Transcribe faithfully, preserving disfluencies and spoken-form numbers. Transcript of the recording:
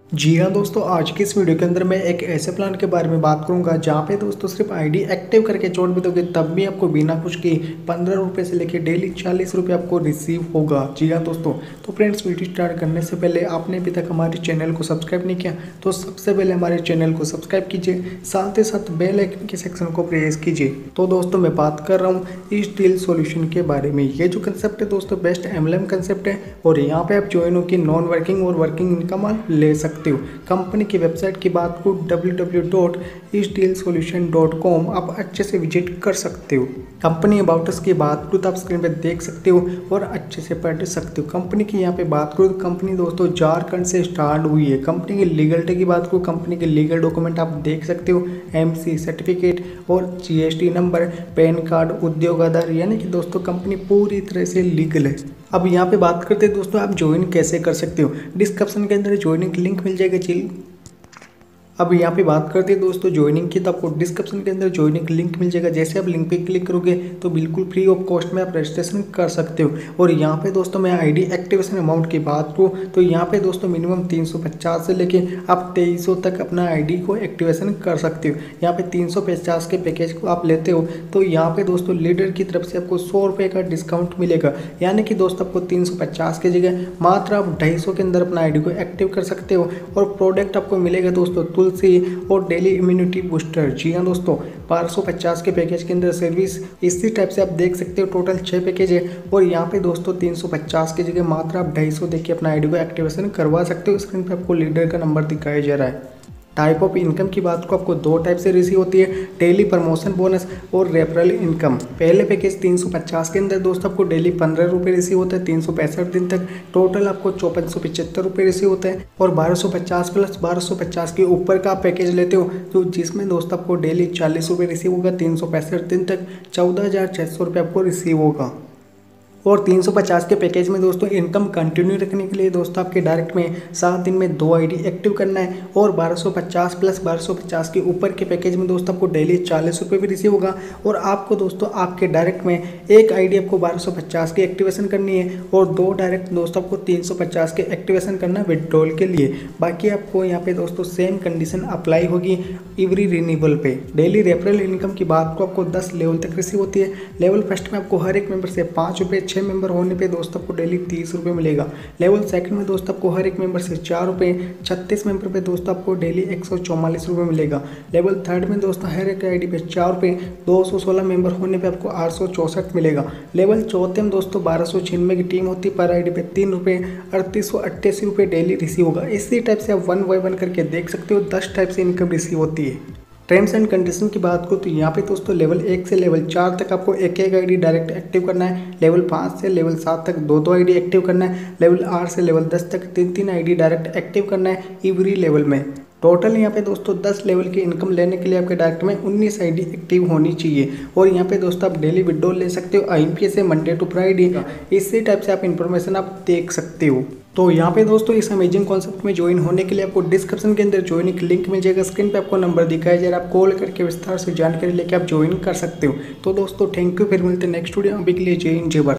जी हाँ दोस्तों, आज की इस वीडियो के अंदर मैं एक ऐसे प्लान के बारे में बात करूंगा जहाँ पे दोस्तों सिर्फ आईडी एक्टिव करके छोड़ भी दोगे तब भी आपको बिना कुछ की पंद्रह रुपये से लेके डेली चालीस रुपये आपको रिसीव होगा। जी हाँ दोस्तों, तो फ्रेंड्स वीडियो स्टार्ट करने से पहले आपने अभी तक हमारे चैनल को सब्सक्राइब नहीं किया तो सबसे पहले हमारे चैनल को सब्सक्राइब कीजिए, साथ ही साथ बेल आइकन के सेक्शन को प्रेस कीजिए। तो दोस्तों मैं बात कर रहा हूँ इस डील सॉल्यूशन के बारे में। ये जो कंसेप्ट है दोस्तों बेस्ट एमएलएम कंसेप्ट है और यहाँ पे आप ज्वाइन हो कि नॉन वर्किंग और वर्किंग इनकम आप ले सकते हो। कंपनी की वेबसाइट की बात को W W W dot is deal solution dot com आप अच्छे से विजिट कर सकते हो। कंपनी अबाउट अस की बात करूँ तो आप स्क्रीन पे देख सकते हो और अच्छे से पढ़ सकते हो। कंपनी की यहाँ पे बात करूँ तो कंपनी दोस्तों झारखंड से स्टार्ट हुई है। कंपनी की लीगलिटी की बात करूँ, कंपनी के लीगल डॉक्यूमेंट आप देख सकते हो, एमसी सर्टिफिकेट और GST number, PAN card, Udyog Aadhaar, यानी कि दोस्तों कंपनी पूरी तरह से लीगल है। अब यहाँ पे बात करते हैं दोस्तों आप ज्वाइन कैसे कर सकते हो। डिस्क्रिप्शन के अंदर ज्वाइनिंग लिंक मिल जाएगा। चिल अब यहाँ पे बात करते हैं दोस्तों ज्वाइनिंग की, तो आपको डिस्क्रिप्शन के अंदर ज्वाइनिंग लिंक मिल जाएगा। जैसे आप लिंक पे क्लिक करोगे तो बिल्कुल फ्री ऑफ कॉस्ट में आप रजिस्ट्रेशन कर सकते हो। और यहाँ पे दोस्तों मैं आईडी एक्टिवेशन अमाउंट की बात करूँ तो यहाँ पे दोस्तों मिनिमम तीन सौ पचास से लेके आप तेईस सौ तक अपना आईडी को एक्टिवेशन कर सकते हो। यहाँ पे तीन सौ पचास के पैकेज को आप लेते हो तो यहाँ पे दोस्तों लीडर की तरफ से आपको सौ रुपये का डिस्काउंट मिलेगा, यानी कि दोस्तों आपको तीन सौ पचास की जगह मात्र आप ढाई सौ के अंदर अपना आईडी को एक्टिव कर सकते हो। और प्रोडक्ट आपको मिलेगा दोस्तों तुलसी और डेली इम्यूनिटी बूस्टर। जी हाँ दोस्तों, बारह सौ पचास के पैकेज के अंदर सर्विस इसी टाइप से आप देख सकते हो। टोटल छः पैकेज है और यहाँ पे दोस्तों तीन सौ पचास की जगह मात्र आप ढाई सौ देके अपना आईडी को एक्टिवेशन करवा सकते हो। स्क्रीन पे आपको लीडर का नंबर दिखाया जा रहा है। टाइप ऑफ इनकम की बात को आपको दो टाइप से रिसीव होती है, डेली प्रमोशन बोनस और रेफरल इनकम। पहले पैकेज तीन सौ पचास के अंदर दोस्तों आपको डेली पंद्रह रुपये रिसीव होता है तीन सौ पैंसठ दिन तक। टोटल आपको चौपन सौ पचहत्तर रुपये रिसीव होता है। और बारह सौ पचास प्लस बारह सौ पचास के ऊपर का पैकेज लेते हो तो जिसमें दोस्तों आपको डेली चालीस रुपये रिसीव होगा तीन सौ पैंसठ दिन तक, चौदह हज़ार छः सौ रुपये आपको रिसीव होगा। और तीन सौ पचास के पैकेज में दोस्तों इनकम कंटिन्यू रखने के लिए दोस्तों आपके डायरेक्ट में सात दिन में दो आईडी एक्टिव करना है। और बारह सौ पचास प्लस बारह सौ पचास के ऊपर के पैकेज में दोस्तों आपको डेली चालीस रुपये भी रिसीव होगा। और आपको दोस्तों आपके डायरेक्ट में एक आईडी आपको बारह सौ पचास की एक्टिवेशन करनी है और दो डायरेक्ट दोस्तों आपको तीन सौ पचास के एक्टिवेशन करना है विड्रॉल के लिए। बाकी आपको यहाँ पे दोस्तों सेम कंडीशन अप्लाई होगी एवरी रिन्यूअल पे। डेली रेफरल इनकम की बात को आपको दस लेवल तक रिसीव होती है। लेवल फर्स्ट में आपको हर एक मेंबर से पाँच रुपये, छः मेंबर होने पे दोस्तों आपको डेली तीस रुपये मिलेगा। लेवल सेकंड में दोस्तों आपको हर एक मेंबर से चार रुपये, छत्तीस मेंबर पे दोस्तों आपको डेली एक सौ चौवालीस रुपये मिलेगा। लेवल थर्ड में दोस्तों हर एक आईडी पे चार रुपये, दो सौ सोलह मेंबर होने पे आपको आठ सौ चौंसठ मिलेगा। लेवल चौथे में दोस्तों बारह सौ छियानवे की टीम होती है, पर आईडी पे तीन रुपये, अड़तीस सौ अट्ठासी रुपये डेली रिसीव होगा। इसी टाइप से आप वन बाई वन करके देख सकते हो दस टाइप से इनकम रिसीव होती है। टर्म्स एंड कंडीशन की बात करूँ तो यहाँ पे दोस्तों लेवल एक से लेवल चार तक आपको एक एक आईडी डायरेक्ट एक्टिव करना है। लेवल पाँच से लेवल सात तक दो दो आईडी एक्टिव करना है। लेवल आठ से लेवल दस तक तीन तीन आईडी डायरेक्ट एक्टिव करना है एवरी लेवल में। टोटल यहाँ पे दोस्तों दस लेवल की इनकम लेने के लिए आपके डायरेक्ट में उन्नीस आईडी एक्टिव होनी चाहिए। और यहाँ पे दोस्तों आप डेली विड्रॉल ले सकते हो आईएमपीएस से मंडे टू फ्राइडे। इसी टाइप से आप इन्फॉर्मेशन आप देख सकते हो। तो यहाँ पे दोस्तों इस अमेजिंग कॉन्सेप्ट में ज्वाइन होने के लिए आपको डिस्क्रिप्शन के अंदर ज्वाइनिंग लिंक मिल जाएगा। स्क्रीन पे आपको नंबर दिखाया जाएगा, आप कॉल करके विस्तार से जानकारी लेके आप ज्वाइन कर सकते हो। तो दोस्तों थैंक यू, फिर मिलते हैं नेक्स्ट वीडियो। अभी के लिए जय हिंद, जय भारत।